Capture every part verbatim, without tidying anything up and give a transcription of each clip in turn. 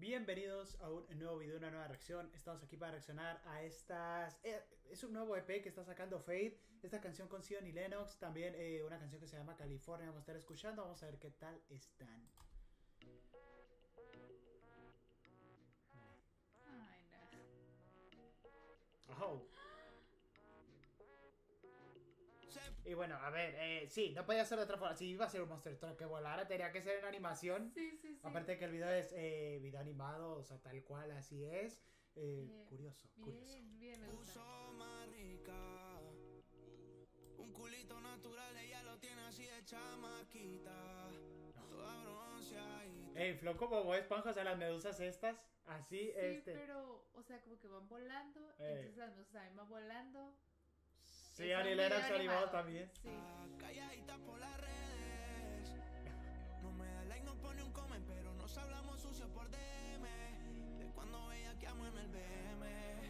Bienvenidos a un nuevo video, una nueva reacción. Estamos aquí para reaccionar a estas... Eh, es un nuevo E P que está sacando Fade. Esta canción con Zion y Lennox. También eh, una canción que se llama California. Vamos a estar escuchando, vamos a ver qué tal están. Ay, no. Oh. Y bueno, a ver, eh, sí, no podía ser de otra forma. Si iba a ser un Monster Truck que volara, tenía que ser en animación. Sí, sí, sí. Aparte de que el video es eh, video animado, o sea, tal cual, así es. Eh, Bien, curioso, bien, curioso. bien, me gusta. Más rica. Un culito natural, ella lo tiene así de chamaquita. Toda bronceadita. Ey, flow como Bob Esponja, o sea, las medusas estas, así, Sí, este. pero, o sea, como que van volando, Eh. entonces las mesas también van volando. Sí, Está Ari muy Lennox animado animado. también. Sí. Calladita por las redes. No me da like, no pone un comment, pero nos hablamos sucio por D M. De cuando veía que amo en el B M.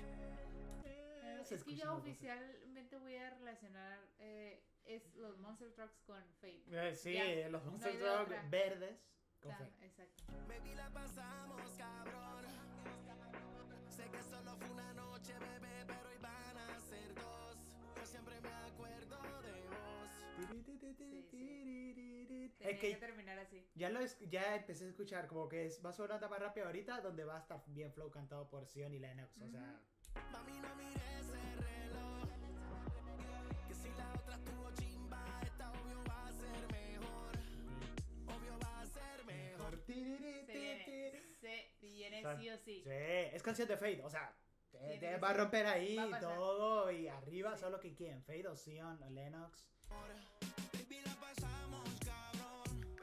Pero Se es que escucha yo muy oficialmente voy a relacionar eh, es los Monster Trucks con Fate. Eh, sí, Ya, los no Monster hay de Truck otra. verdes con Ta- fe. Exacto. Baby, la pasamos, cabrón. Sé que solo fue una noche, bebé, pero hoy van a ser dos. Yo siempre me acuerdo de vos. Sí, sí. Es Tenía que que terminar así. ya lo es, ya empecé a escuchar como que es, va a sonar más rápido ahorita, donde va a estar bien flow cantado por Zion y Lennox, o sea. Mami, no mires ese reloj. Que si la otra estuvo chimba, esta obvio va a ser mejor. Obvio va a ser mejor. Se viene, se viene O sea, sí o sí. Sí, es canción de Fade, o sea, te, Tiene te que va a ser. romper ahí Va a y pasar. todo, y arriba Sí. solo que quién, Fade o Zion o Lennox. Baby, la pasamos, cabrón.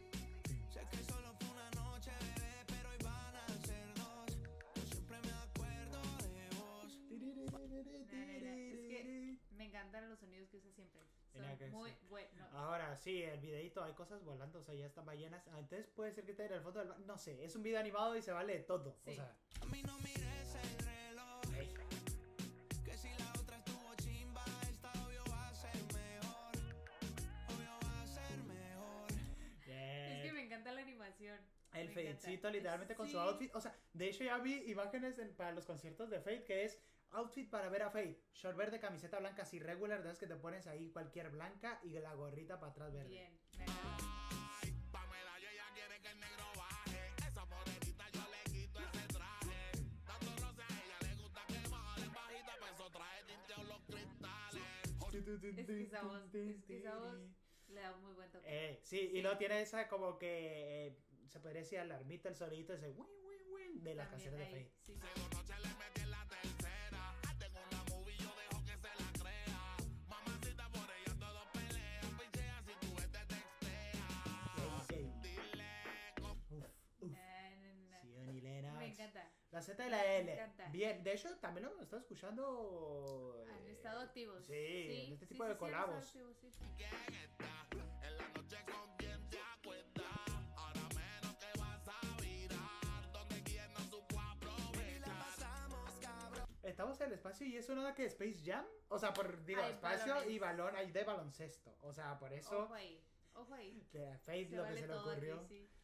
Sé que solo fue una noche, bebé, pero hoy van a ser dos. Yo siempre me acuerdo de vos. No, no, no, es que me encantan los sonidos que usa siempre. Mira Son que muy sí. buenos. Ahora sí, el videito hay cosas volando, o sea, ya están ballenas. Ah, entonces puede ser que esté en el fondo del ba- no sé, es un video animado y se vale todo. Sí. O sea, A mí no mires el reloj. ey. Que si la otra estuvo chimba, esta obvio va a ser mejor. Obvio va a ser mejor. Es que Bien. me encanta la animación. El Me Fadecito encanta. literalmente con Sí. su outfit. O sea, de hecho ya vi imágenes en- para los conciertos de Fade que es outfit para ver a Fade. Short verde, camiseta blanca así regular, de esas que te pones ahí cualquier blanca y la gorrita para atrás verde. Bien, me agrada. Ay, Pamela, yo ya quiere que el negro baje. Esa morenita yo le quito ese traje. Dando roce a ella le gusta que baje bajita, pues eso trae tinteo los cristales. Es que esa voz, es que esa voz le da un muy buen toque. Eh, sí, y luego tiene esa como que eh, se podría decir alarmita, el sonidito ese win win win de las También canciones de ahí, Fade. sí. Seguro noche le metí en la tercera. Ah, tengo una movie, yo dejo que se la crea. Mamacita, por ella todo pelea. Pichea si tú ves te textea. Ey, Dile cómo. Uf, uf. Na, na, na. Zion y Lennox. Me encanta. La Z y la Me L. encanta. Bien, de hecho también lo estado escuchando. Han eh, estado activos. Sí, en este sí, tipo sí, de sí, han colabos. estado activos, sí. ¿Quién está? En la noche con quien te acuestas. Ahora menos que vas a virar. Donde quien no supo aprovechar. Estamos en el espacio y es una que Space Jam. O sea, por digo, Hay espacio balones. y balón hay de baloncesto. O sea, por eso Ojo ahí, ojo ahí. que a Fade Se lo que vale se le todo ocurrió. aquí, sí.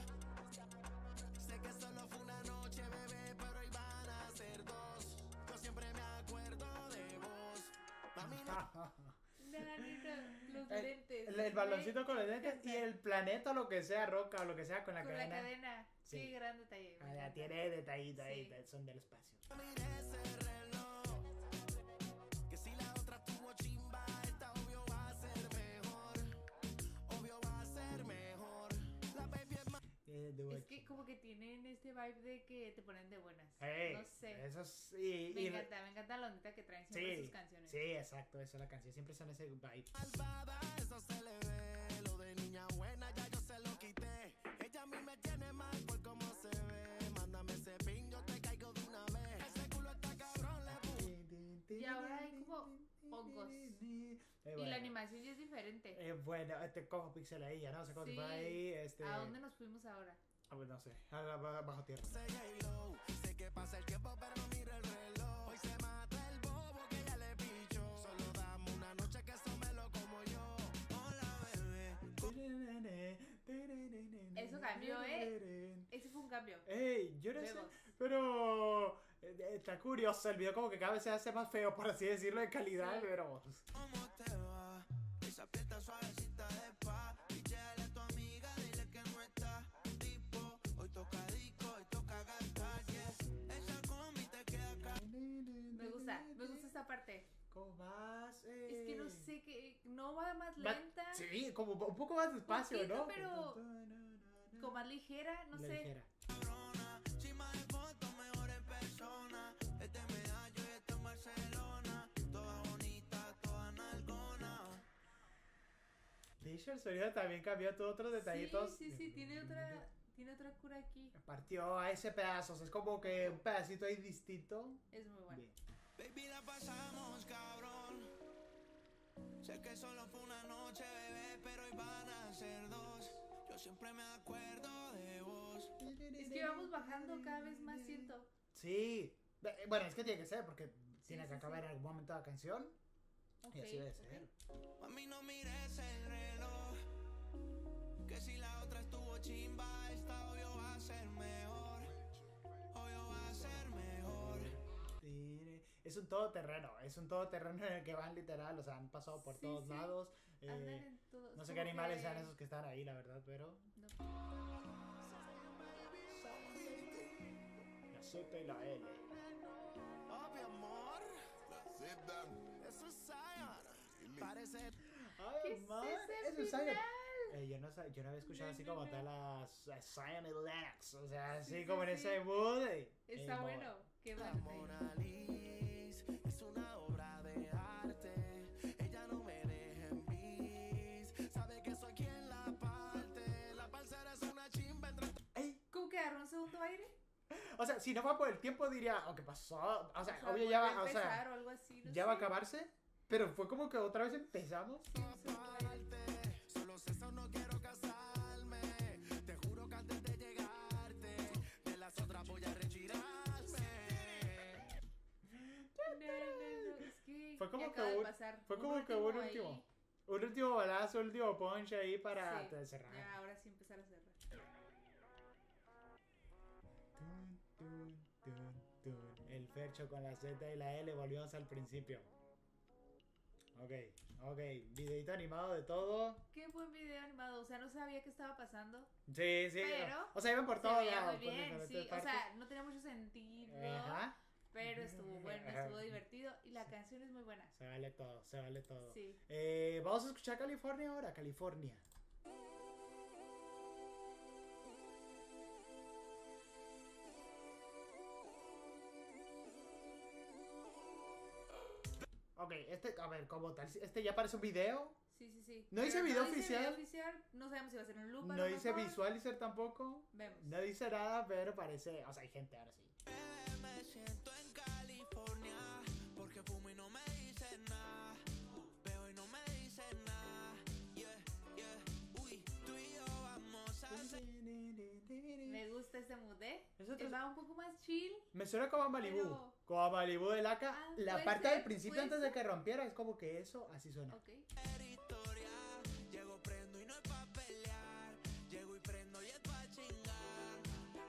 Sé que solo fue una noche, bebé, pero hoy van a ser dos. Yo siempre me acuerdo de vos. Mami, no. No, no, no, los El, lentes. el- el baloncito Me con los lentes y encanta. el planeta o lo que sea, roca o lo que sea con la Con cadena. la cadena. Sí, Sí. gran detalle. me Ah, ya encanta. tiene detallito ahí, Sí. de- son del espacio. Mire ese reloj. Que si la otra estuvo chimba, esta obvio va a ser mejor. Obvio va a ser mejor. La baby es más. Eh, de Es guacho. que como que tienen este vibe de que te ponen de buenas. Ey, No sé. Eso es, y, Me y- encanta, me encanta la ondita que traen siempre Sí, sus canciones. sí, exacto, eso es la canción. Siempre son ese vibe. Malvada, eso se le ve. Lo de niña buena ya yo se lo quité. Ella a mí me tiene mal por cómo se ve. Mándame ese pin, yo te caigo de una vez. Ese culo está cabrón, le pu- Y ahora hay como hongos. Eh, Y bueno. la animación ya es diferente. Eh, bueno, este cojo pixel ahí, ya no sé cómo Sí. se fue ahí. Este... ¿A dónde nos fuimos ahora? Ah, pues no sé, a la- ba- bajo tierra. Sé J-Lo. Sé que pasa el tiempo, pero no mira el reloj. Hoy se mata el bobo que ya le pichó. Solo dame una noche que eso me lo como yo. Hola, bebé. Es Eso cambió, ¿eh? Ese fue un cambio. Ey, yo no sé, Vemos. pero eh, eh, está curioso. El video como que cada vez se hace más feo, por así decirlo, de calidad, Sí. pero... ¿Cómo te va? Esa piel suavecita de spa. Pichale a tu amiga, dile que no está. Tipo, hoy toca disco, hoy toca gastar. Yes, esa combi te queda acá. Me gusta, me gusta esta parte. ¿Cómo vas? Eh... Es que no sé, que no va más Va- lenta, Sí, como un poco más despacio, Poquito, ¿no? pero como más ligera, no La sé. ligera. Cabrona, chima de foto, mejor en persona. Este me da yo y este en Barcelona. Toda bonita, toda nalgona. De hecho, el sonido también cambió todos otros detallitos. Sí, sí, sí, tiene otra, tiene otra cura aquí. Partió a ese pedazo, o sea, es como que un pedacito ahí distinto. Es muy bueno. Bien. Baby, la pasamos, cabrón. Sé que solo fue una noche, bebé, pero hoy van a ser dos. Yo siempre me acuerdo de vos. Es que vamos bajando cada vez más, siento. Sí. Be- Bueno, es que tiene que ser, porque tiene sí, que sí. acabar en algún momento la canción. Ok, Y así debe ok. ser. Mami, no mires el reloj. Que si la otra estuvo chimba, esta obvio va a ser mejor. Obvio va a ser mejor. Tiene- Es un todoterreno, es un todoterreno en el que van literal, o sea, han pasado por Sí, todos sí. lados. eh, Andan en todo- no sé como qué animales que- sean esos que están ahí, la verdad, pero... No. La Z y la L. Obvio, amor. Eso es Zion. Parece. Ay, ¿Qué es man, ese eso es Zion. final? Eh, yo, no, sa- yo no había escuchado No, así no, como no. tal las a Zion y Lennox, o sea, así Sí, sí, como en sí. ese mood. eh, Está eh, bueno. Qué La bueno. Mona Lisa es una obra de arte. Ella no me deja en bis. Sabe que soy quien la parte. La parcera es una chimba entre. Ey, ¿Cómo que agarró un segundo aire? o sea, si no va por el tiempo diría, oh, ¿qué pasó? O sea, O sea, obvio ya volvió va, a o sea, empezar o algo así, no ya va a sé. acabarse, pero fue como que otra vez empezamos. Sí, un segundo aire. Solo sé eso, no quiero casarme. Te juro que antes de llegarte, de las otras voy a retirarme. No, no, no, es que Fue como ¿qué que acaba de un- pasar? Fue como que un último último, ahí. un último balazo, un último punch ahí para Sí, te- cerrar. ya, ahora sí empezar a cerrar. Tun, tun, tun, tun. El Fercho con la Z y la L, volvimos al principio. Ok, ok, videito animado de todo. Qué buen video animado, o sea, no sabía qué estaba pasando. Sí, sí. Pero o sea, iban por Se todos veía lados. muy por bien, diferentes sí, o partes. sea, no tenía mucho sentido, Ajá. pero estuvo bueno, Ajá. estuvo divertido y la canción es muy buena. Se vale todo, se vale todo. Sí. Eh, vamos a escuchar California ahora, California. Ok, este, a ver, como tal, este ya parece un video. Sí, sí, sí. ¿No dice Pero video dice oficial? video oficial, no sabemos si va a ser un loop a No lo dice mejor. visualizer tampoco. Vemos. No dice nada, pero parece. O sea, hay gente ahora sí. Me siento en California porque fumo y no me dicen nada. Veo y no me dicen nada. Yeah, yeah. Uy, tú y yo vamos a hacer. Me gusta este mood, ¿eh? Es otro- Eh, Va un poco más chill. Me suena como a Malibu. Pero- Como a Malibu de Laca. Ah, la puede parte ser, del principio puede antes de ser. que rompiera es como que eso, así suena. Ok. Historia. Llego, prendo y no es pa' pelear. Llego y prendo y es pa' chingar.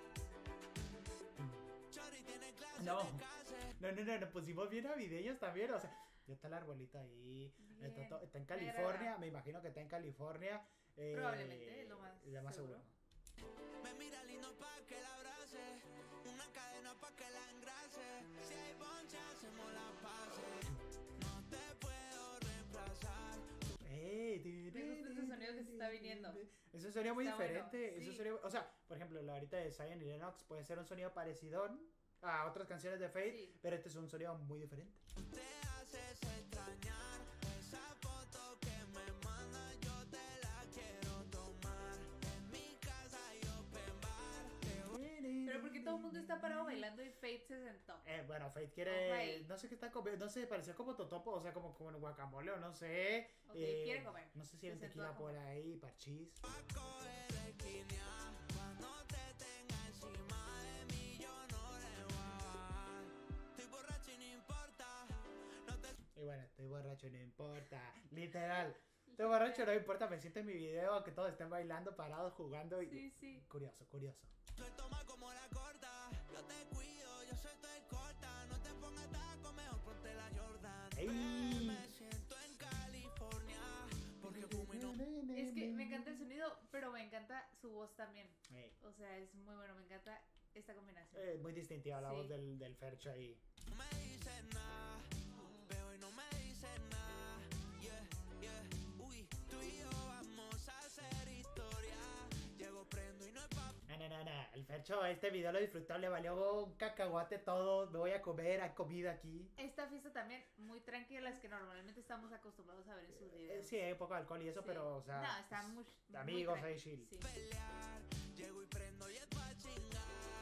Chori tiene clase No. de clase. No, no, no, nos pusimos bien navideños también. O sea, ya está el arbolito ahí. Está, Bien. to- está en Me California. agrada. Me imagino que está en California. eh, Probablemente, lo más lo más seguro. seguro. Me mira lindo pa' que la abrace. Una cadena pa' que la engrase. Si hay boncha, hacemos la pase. No te puedo reemplazar. Ey, Me gusta ese sonido que se está viniendo. Es un sonido muy Está bueno, diferente. es un sí. sonido- o sea, por ejemplo, la ahorita de Zion y Lennox puede ser un sonido parecido a otras canciones de Fate, Sí. pero este es un sonido muy diferente. Te haces extrañar. Esa foto que me manda yo te la quiero tomar. En mi casa y open bar. Pero porque todo el mundo está parado bailando y Fate se sentó. Eh, bueno, Fate quiere. Ok. No sé qué está comiendo. No sé, parecía como totopo, o sea, como, como en guacamole o no sé. Ok, eh, quiere comer. No sé si Se era sentó tequila a por comer. ahí, parchís. Pa' coger esquina. Cuando te tenga encima de mí, yo no le voy a bajar. Estoy borracho y no importa. No te Y bueno, estoy borracho, no importa. Literal. Estoy borracho, no me importa, me siento en mi video, que todos estén bailando, parados, jugando. Y... Sí, sí. Curioso, curioso. Suelto más como la corta. Yo te cuido, yo soy tu escolta. No te pongas taco, mejor ponte la Jordan. ¡Ey! Me siento en California. Porque fumo y no. Es que me encanta el sonido, pero me encanta su voz también. Ey. O sea, es muy bueno, me encanta esta combinación. Eh, muy distintiva la Sí. voz del, del Fercho ahí. No me dices nada. Veo y no me dices nada. Yeah, yeah. Uy, tú y yo vamos a hacer historia. Llego, prendo y no es pa' No, no, no, no. El Fercho, este video lo disfrutó, le valió un cacahuate todo. Me voy a comer, hay comida aquí. Esta fiesta también muy tranquila, las que normalmente estamos acostumbrados a ver en sus Eh, videos. sí, hay un poco de alcohol y eso, Sí. pero, o sea. No, está pues, muy. de muy amigos tranqui. ahí, chill. Sí. pelear. Llego y prendo y es pa' chingar.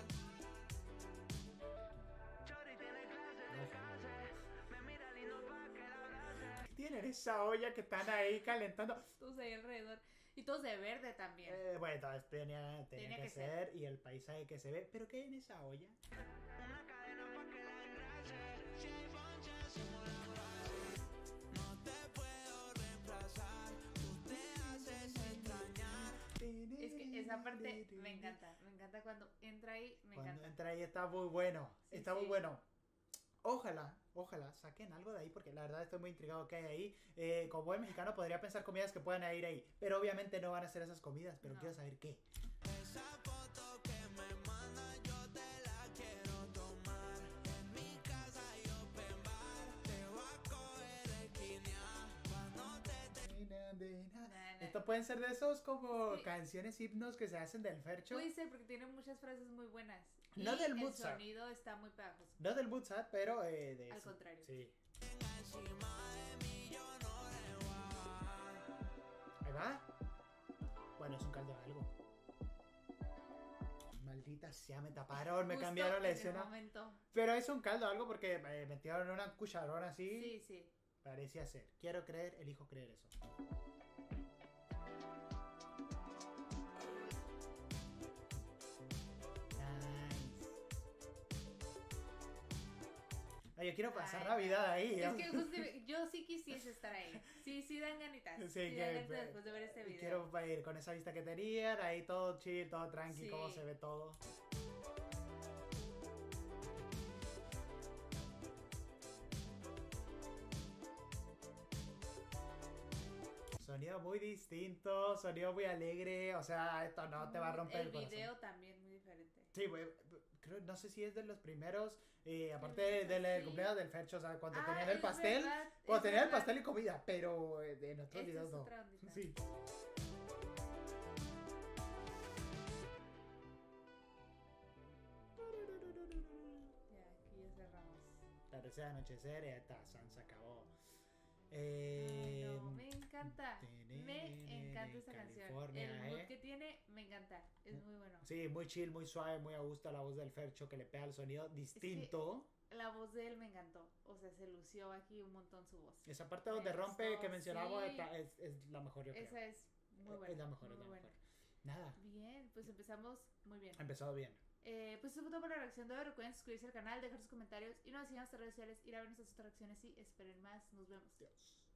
Chori tiene clase de clase. Me mira lindo pa' que la abrace. Tienen esa olla que están ahí calentando. Todos ahí alrededor. Y todos de verde también. Eh, bueno, entonces tenía, tenía Tenía que, que ser, y el paisaje que se ve. ¿Pero qué hay en esa olla? Una cadena pa' que la engrase. Si hay bonche, hacemos la base. No te puedo reemplazar. Tú te haces extrañar. Es que esa parte me encanta. Me encanta cuando entra ahí. Me Cuando encanta. entra ahí está muy bueno. Sí, está muy sí. bueno. Ojalá, ojalá saquen algo de ahí porque la verdad estoy muy intrigado que hay ahí. Eh, como buen mexicano podría pensar comidas que puedan ir ahí. Pero obviamente no van a ser esas comidas. Pero No. quiero saber qué. Esa foto que me manda yo te la quiero tomar. En mi casa y open bar. Te voy a coger esquina. Cuando te Na, na. Esto pueden ser de esos como Sí. canciones himnos que se hacen del Fercho. Puede ser porque tiene muchas frases muy buenas. No y del el Mozart. sonido está muy pegajoso. No del Butzat, pero eh, de Al eso. contrario. Sí. tengas encima de mí, yo no le voy a bajar. Ahí va. Bueno, es un caldo de algo. Maldita sea, me taparon, me Justo cambiaron la en el escena. momento. Pero es un caldo de algo porque eh, metieron una cucharón así. Sí, sí. Parecía ser. Quiero creer, elijo creer eso. Nice. No, yo quiero pasar Ay, Navidad no. ahí. Es ¿no? que justo yo sí quisiese estar ahí. Sí, sí dan ganitas. Sí, Sí, que- dan ganitas después de ver este video. Quiero ir con esa vista que tenían, ahí todo chill, todo tranqui, Sí. cómo se ve todo. Sonido muy distinto, sonido muy alegre, o sea, esto no te va a romper el, El corazón. video también muy diferente. Sí, güey, creo, no sé si es de los primeros, eh, aparte Sí. del del cumpleaños del Fercho, o sea, cuando Ah, tenían el es pastel, verdad, cuando es tenían el verdad. pastel y comida, pero eh, en otros Esta videos es no. otra ondita. Sí. Ya, aquí ya cerramos. La tercera anochecer, y esta San se acabó. Ay, Eh, no, me encanta. Me encanta esta canción. California, El mood ¿eh? que tiene, me encanta. Es muy bueno. Sí, muy chill, muy suave, muy a gusto la voz del Fercho que le pega el sonido distinto. La voz de él me encantó. O sea, se lució aquí un montón su voz. Esa parte donde Me rompe gustó, que mencionaba sí. está- es, es la mejor, yo creo. Esa es muy Es buena. la mejor, muy es la buena. mejor. Nada, Bien, pues empezamos muy bien. ha empezado bien. Eh, pues eso fue todo por la reacción de hoy. Recuerden suscribirse al canal, dejar sus comentarios y no nos sigan en nuestras redes sociales, ir a ver nuestras otras reacciones y esperen más. Nos vemos. Dios.